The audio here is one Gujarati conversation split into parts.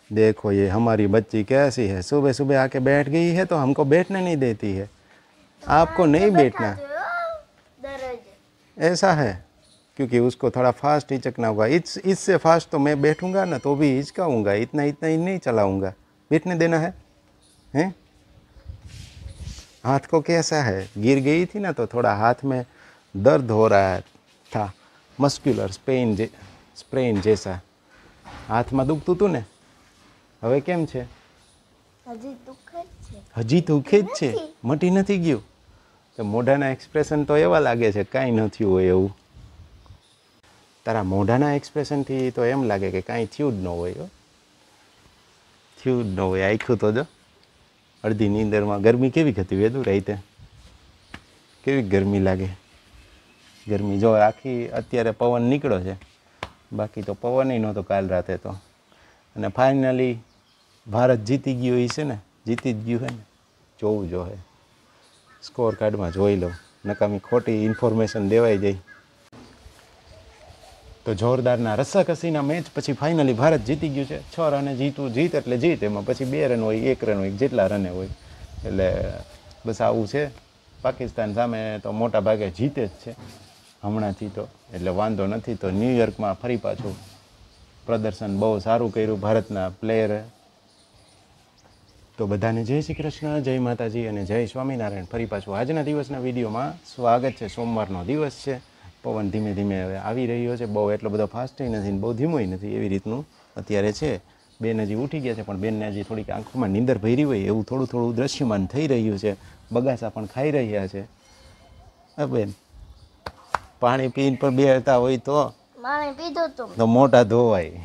देखो ये हमारी बच्ची कैसी है, सुबह सुबह आके बैठ गई है तो हमको बैठने नहीं देती है। आपको नहीं बैठना, ऐसा है क्योंकि उसको थोड़ा फास्ट हिचकना होगा। इससे फास्ट तो मैं बैठूंगा ना तो भी हिचकाऊंगा, इतना इतना ही नहीं चलाऊंगा। बैठने देना है हैं? हाथ को कैसा है, गिर गई थी ना तो थोड़ा हाथ में दर्द हो रहा था, मस्क्युलर स्प्रेन जैसा हाथમાં દુખતું હતું ને, હવે કેમ છે? હજી દુખે જ છે, મટી નથી ગયું? તો મોઢાના એક્સપ્રેશન તો એવા લાગે છે કાંઈ ન થયું હોય એવું. તારા મોઢાના એક્સપ્રેશનથી તો એમ લાગે કે કાંઈ થયું જ ન હોય. થયું જ ન હોય. આખું તો જો અડધી નીંદરમાં. ગરમી કેવી હતી વેદુ રાતે? કેવી ગરમી લાગે? ગરમી જો આખી અત્યારે પવન નીકળ્યો છે, બાકી તો પવન નહોતો કાલ રાતે તો. અને ફાઇનલી ભારત જીતી ગયું છે ને, જીતી જ ગયું છે ને. જોવું જોઈએ, સ્કોર કાર્ડમાં જોઈ લો, નકામી ખોટી ઇન્ફોર્મેશન દેવાઈ જાય. તો જોરદારના રસ્સાકસીના મેચ પછી ફાઇનલી ભારત જીતી ગયું છે. 6 રને જીત એટલે જીત. એમાં પછી 2 રન હોય, 1 રન હોય, જેટલા રને હોય. એટલે બસ આવું છે. પાકિસ્તાન સામે તો મોટા ભાગે જીતે જ છે હમણાંથી તો, એટલે વાંધો નથી. તો ન્યૂયોર્કમાં ફરી પાછું પ્રદર્શન બહુ સારું કર્યું ભારતના પ્લેયરે. તો બધાને જય શ્રી કૃષ્ણ, જય માતાજી અને જય સ્વામિનારાયણ. ફરી પાછું આજના દિવસના વિડીયોમાં સ્વાગત છે. સોમવારનો દિવસ છે. પવન ધીમે ધીમે હવે આવી રહ્યો છે. બહુ એટલો બધો ફાસ્ટય નથી ને બહુ ધીમોય નથી, એવી રીતનું અત્યારે છે. બેન હજી ઉઠી ગયા છે, પણ બેનને હજી થોડીક આંખોમાં નીંદર ભરી હોય એવું થોડું થોડું દ્રશ્યમાન થઈ રહ્યું છે. બગાસા પણ ખાઈ રહ્યા છે. બેન પાણી પીને પણ બેહતા હોય તો મોટા ધોવાય.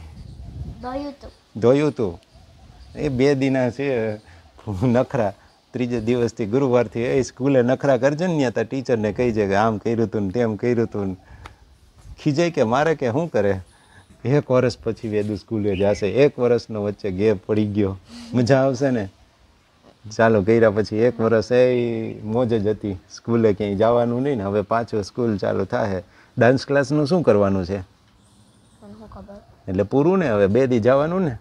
ધોયું તું એ 2 દિના છે નખરા. ત્રીજે દિવસથી ગુરુવારથી એ સ્કૂલે નખરા કરજે ને, ત્યાં ટીચરને કહી છે કે આમ કર્યું હતું ને તેમ કર્યું હતું ને. ખીજાય કે મારે કે શું કરે? 1 વર્ષ પછી વેદુ સ્કૂલે જશે. 1 વર્ષનો વચ્ચે ગેપ પડી ગયો. મજા આવશે ને? ચાલો કર્યા પછી 1 વર્ષ એ મોજ જ હતી. સ્કૂલે ક્યાંય જવાનું નહીં ને. હવે પાછું સ્કૂલ ચાલુ થાય. ડાન્સ ક્લાસનું શું કરવાનું છે? એટલે પૂરું ને, હવે 2 દી જવાનું ને,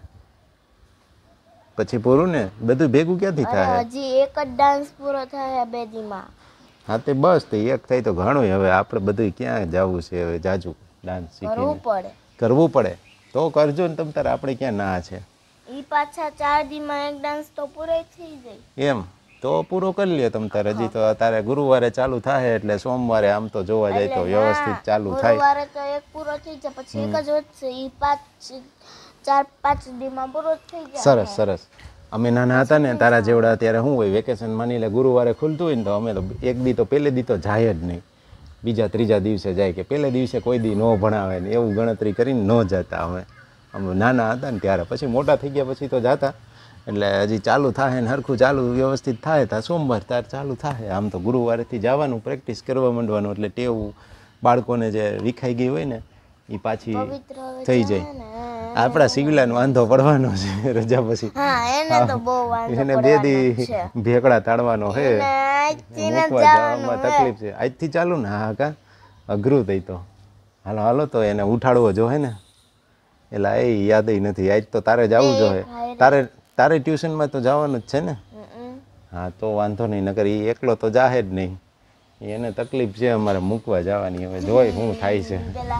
પછી પૂરું ને. બધું ભેગું ક્યાંથી થાય? હજી એક જ ડાન્સ પૂરો થાય 2 દીમાં. હા તે બસ તે એક થાય તો ઘણું. હવે આપણે બધું ક્યાં જવું છે? હવે જાજુ ડાન્સ શીખીને કરવું પડે તો કરજો ને તમ તારે. આપણે ક્યાં ના છે? ઈ પાછા 4 દીમાં એક ડાન્સ તો પૂરો થઈ જાય. એમ તો પૂરો કરી લ્યો તમ તારે. હજી તો તારે ગુરુવારે ચાલુ થાય એટલે સોમવારે આમ તો જોવા જાય તો વ્યવસ્થિત ચાલુ થાય. ગુરુવારે તો એક પૂરો થઈ જાય, પછી એક જ વધશે. ઈ 4-5 દીમાં પૂરો થઈ જાય. સરસ સરસ. અમે નાના હતા ને તારા જેવડા અત્યારે શું હોય, વેકેશન માની લે ગુરુવારે ખુલતું હોય ને તો અમે તો એક દી તો પહેલે દી તો જાય જ નહીં. બીજા ત્રીજા દિવસે જાય, કે પહેલે દિવસે કોઈ દી ન ભણાવે ને એવું ગણતરી કરીને ન જતા અમે નાના હતા ને ત્યારે. પછી મોટા થઈ ગયા પછી તો જતા. એટલે હજી ચાલુ થાય ને હરખું ચાલુ વ્યવસ્થિત થાય ત્યાં સોમવાર તાર ચાલુ થાય. આમ તો ગુરુવારેથી જવાનું, પ્રેક્ટિસ કરવા માંડવાનું. એટલે ટેવું બાળકોને જે વિખાઈ ગઈ હોય ને એ પાછી થઈ જાય. આપણા સિવિલાને વાંધો પડવાનો છે રજા પછી. એને 2 દી ભેકડા તાળવાનો છે, મૂકવા જવામાં તકલીફ છે. આજથી ચાલુ ને? હા કા અઘરું થઈ તો. હાલો હાલો તો એને ઉઠાડવો જોઈએ ને. એટલે એ યાદ નથી. આજ તો તારે જવું જોઈએ. તારે ટ્યુશનમાં તો જવાનું જ છે ને? હા તો વાંધો નહીં. નકર એ એકલો તો જાહે જ નહીં. એને તકલીફ છે અમારે મૂકવા જવાની. હવે જોઈ શું થાય છે.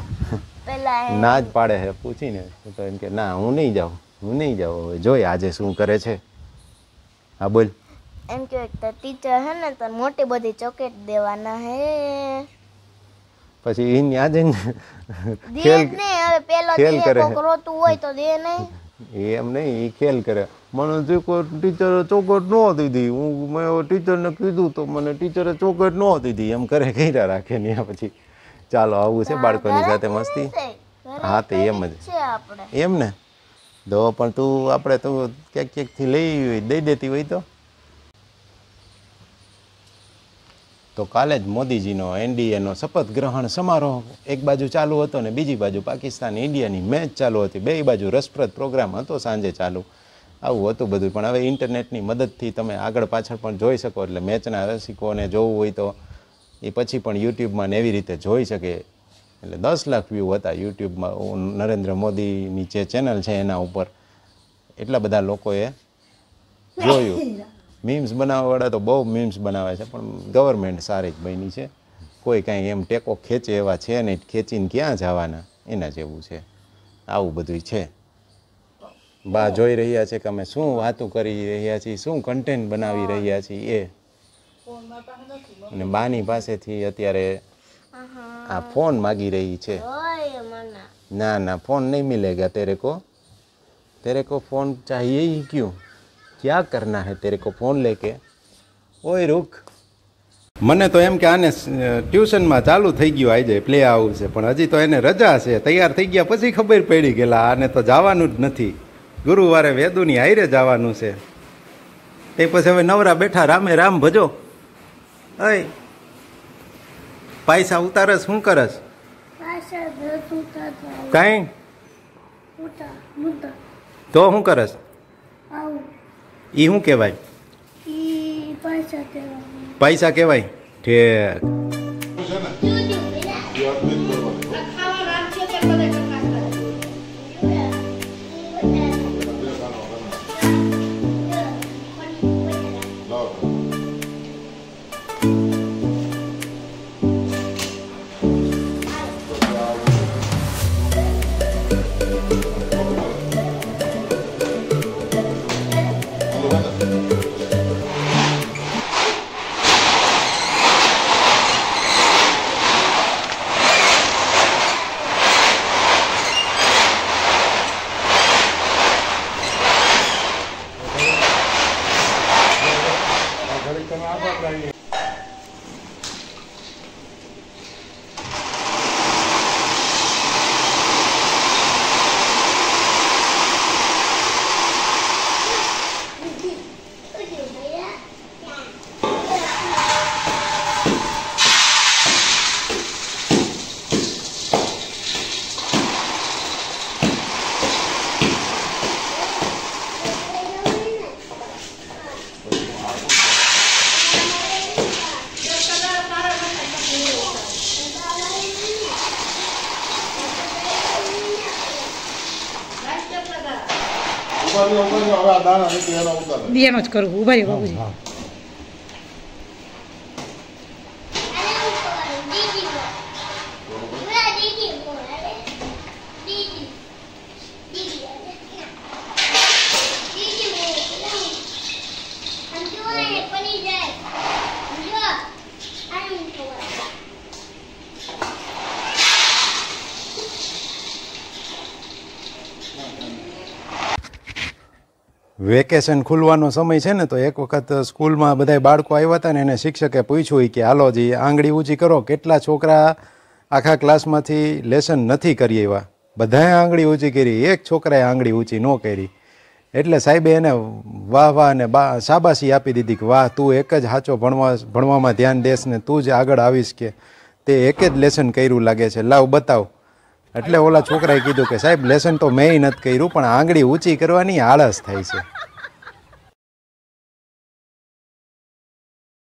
ના જ પાડે છે પૂછીને તો એમ કે ના હું નહીં જાઉં. હવે જોઈ આજે શું કરે છે. હા બોલ. એમ કે ટીચર હે ને તો મોટી બધી ચોકલેટ દેવાના હે. પછી એને આજે ખેલ કરે. રોતું હોય તો દે નહીં. એમ નહીં, એ ખેલ કરે. મને ટીચરે ચોકલેટ ન દીધી. મેં ટીચરને કીધું તો મને ટીચરે ચોકલેટ ન દીધી. એમ કર્યા રાખે ને. પછી ચાલો આવું છે બાળકોની સાથે મસ્તી. હા તો એમ જ એમ ને. તો પણ તું આપણે તું ક્યાંકથી દઈ દેતી હોય તો કાલે જ મોદીજીનો એનડીએનો શપથ ગ્રહણ સમારોહ એક બાજુ ચાલુ હતો ને બીજી બાજુ પાકિસ્તાન ઇન્ડિયાની મેચ ચાલુ હતી. 2 બાજુ રસપ્રદ પ્રોગ્રામ હતો સાંજે ચાલુ. આવું હતું બધું. પણ હવે ઇન્ટરનેટની મદદથી તમે આગળ પાછળ પણ જોઈ શકો. એટલે મેચના રસિકોને જોવું હોય તો એ પછી પણ યુટ્યુબમાં ને એવી રીતે જોઈ શકે. એટલે 10 લાખ વ્યૂ હતા યુટ્યુબમાં. નરેન્દ્ર મોદીની જે ચેનલ છે એના ઉપર એટલા બધા લોકોએ જોયું. મીમ્સ બનાવવાવાળા તો બહુ મીમ્સ બનાવે છે, પણ ગવર્મેન્ટ સારી જ બની છે. કોઈ કાંઈ એમ ટેકો ખેંચે એવા છે નહીં, ખેંચીને ક્યાં જવાના એના જેવું છે. આવું બધું છે. બા જોઈ રહ્યા છે કે અમે શું વાતો કરી રહ્યા છીએ, શું કન્ટેન્ટ બનાવી રહ્યા છીએ એ. અને બાની પાસેથી અત્યારે આ ફોન માગી રહી છે. ના ના, ફોન નહીં મિલેગા तेरे को फ़ोन चाहिए ही क्यों, क्या करना है तेरे को फ़ोन लेके. ઓય રૂક. મને તો એમ કે આને ટ્યુશનમાં ચાલુ થઈ ગયું આજે પ્લે હાઉસ છે, પણ હજી તો એને રજા છે. તૈયાર થઈ ગયા પછી ખબર પડી ગયેલા આને તો જવાનું જ નથી. ગુરુવારે વેદુની હાઈરે જવાનું છે. તે પછી હવે નવરા બેઠા રામે રામ ભજો. અય પૈસા ઉતારસ શું કરસ? કાંઈ તો શું કરસ? ઈ શું કહેવાય? પૈસા કહેવાય. ઠીક. એનો જ કરું. ઉભા રહ્યો બાબુજી. વેકેશન ખુલવાનો સમય છે ને, તો એક વખત સ્કૂલમાં બધા બાળકો આવ્યા હતા ને એને શિક્ષકે પૂછ્યું કે હાલો જી આંગળી ઊંચી કરો. કેટલા છોકરા આખા ક્લાસમાંથી લેસન નથી કરી આવ્યા? બધાએ આંગળી ઊંચી કરી, એક છોકરાએ આંગળી ઊંચી ન કરી. એટલે સાહેબે એને વાહ વાહ અને શાબાશી આપી દીધી કે વાહ, તું એક જ સાચો ભણવામાં ધ્યાન દેશ ને તું જ આગળ આવીશ, કે તે એક જ લેસન કર્યું લાગે છે, લાવ બતાવ. એટલે ઓલા છોકરાએ કીધું કે સાહેબ લેસન તો મેં નથી કર્યું, પણ આંગળી ઊંચી કરવાની આળસ થાય છે.